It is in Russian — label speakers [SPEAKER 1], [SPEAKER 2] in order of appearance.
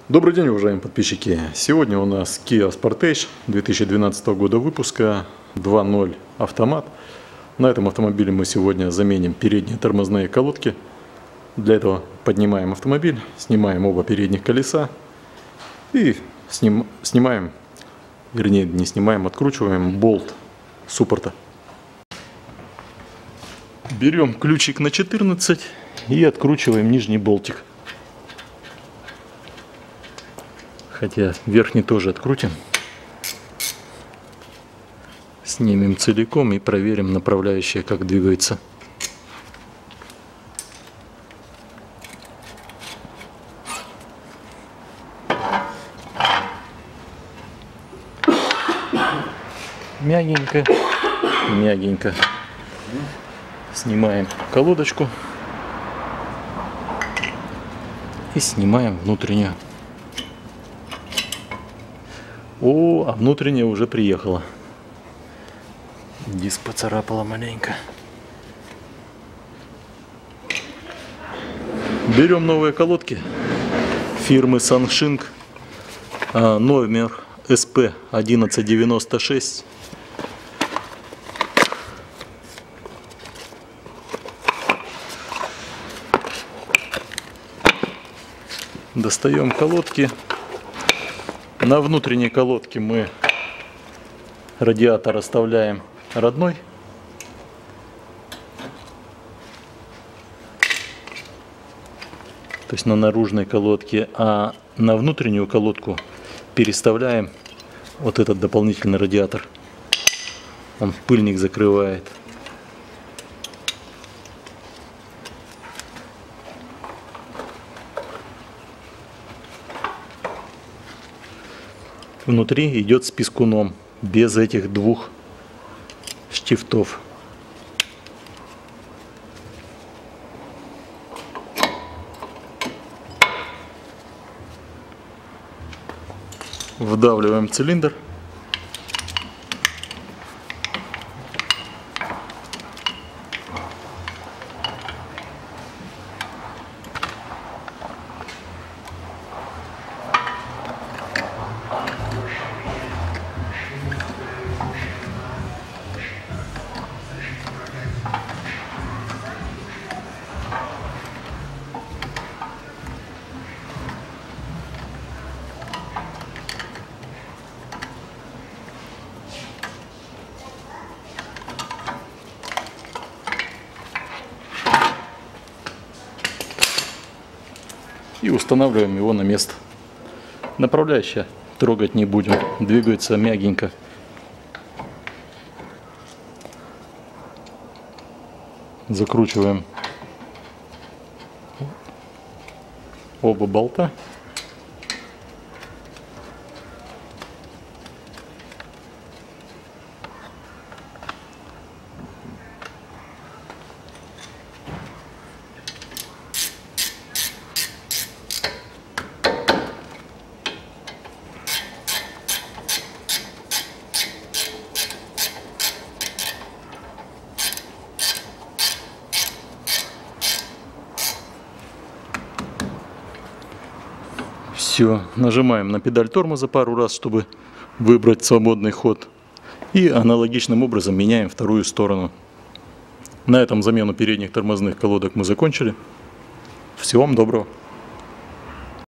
[SPEAKER 1] Добрый день, уважаемые подписчики! Сегодня у нас Kia Sportage 2012 года выпуска 2.0 автомат. На этом автомобиле мы сегодня заменим передние тормозные колодки. Для этого поднимаем автомобиль, снимаем оба передних колеса и снимаем, вернее не снимаем, откручиваем болт суппорта. Берем ключик на 14 и откручиваем нижний болтик. Хотя верхний тоже открутим. Снимем целиком и проверим направляющее, как двигается. Мягенько, мягенько. Снимаем колодочку и снимаем внутреннюю. А внутренняя уже приехала. Диск поцарапала маленько. Берем новые колодки фирмы Sanxing, номер SP 1196. Достаем колодки. На внутренней колодке мы радиатор оставляем родной. То есть на наружной колодке, а на внутреннюю колодку переставляем вот этот дополнительный радиатор. Он пыльник закрывает. Внутри идет с пискуном, без этих двух штифтов. Вдавливаем цилиндр. И устанавливаем его на место. Направляющее трогать не будем, двигается мягенько. Закручиваем оба болта. Все, нажимаем на педаль тормоза пару раз, чтобы выбрать свободный ход. И аналогичным образом меняем вторую сторону. На этом замену передних тормозных колодок мы закончили. Всего вам доброго.